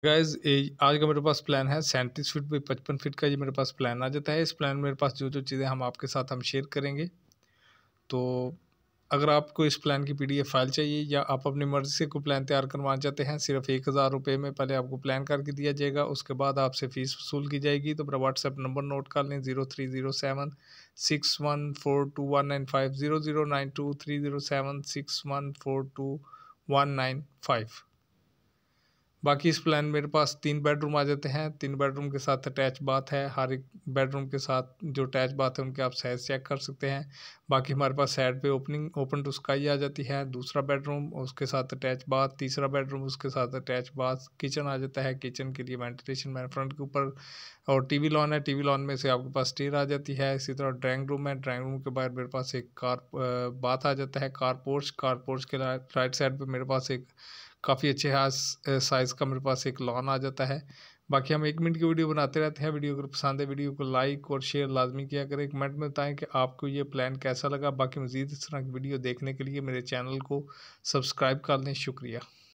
Guys आज का मेरे पास प्लान है 37 फीट बाई 55 फीट का। ये मेरे पास प्लान आ जाता है। इस प्लान में मेरे पास जो जो चीज़ें हम आपके साथ हम शेयर करेंगे। तो अगर आपको इस प्लान की PDF फाइल चाहिए या आप अपनी मर्ज़ी से कोई प्लान तैयार करवाना चाहते हैं, सिर्फ 1000 रुपये में पहले आपको प्लान करके दिया जाएगा। उसके बाद आपसे फ़ीस वसूल की जाएगी। तो मेरा व्हाट्सएप नंबर नोट कर लें 030761421950 00923076142195। बाकी इस प्लान मेरे पास 3 बेडरूम आ जाते हैं। 3 बेडरूम के साथ अटैच बाथ है। हर एक बेडरूम के साथ जो अटैच बाथ है उनके आप साइज़ चेक कर सकते हैं। बाकी हमारे पास साइड पे ओपन टू स्काई आ जाती है। दूसरा बेडरूम उसके साथ अटैच बाथ, तीसरा बेडरूम उसके साथ अटैच बाथ, किचन आ जाता है। किचन के लिए वेंटिलेशन मैंने फ्रंट के ऊपर और टीवी लॉन है। टीवी लॉन में से आपके पास स्टेयर आ जाती है। इसी तरह ड्राइंग रूम है। ड्राइंग रूम के बाहर मेरे पास एक बाथ आ जाता है। कार पोर्च के राइट साइड पे मेरे पास एक काफ़ी अच्छे साइज़ का मेरे पास एक लॉन आ जाता है। बाकी हम 1 मिनट की वीडियो बनाते रहते हैं। वीडियो अगर पसंद है वीडियो को लाइक और शेयर लाजमी किया करें। कमेंट में बताएं कि आपको ये प्लान कैसा लगा। बाकी मज़ीद इस तरह की वीडियो देखने के लिए मेरे चैनल को सब्सक्राइब कर लें। शुक्रिया।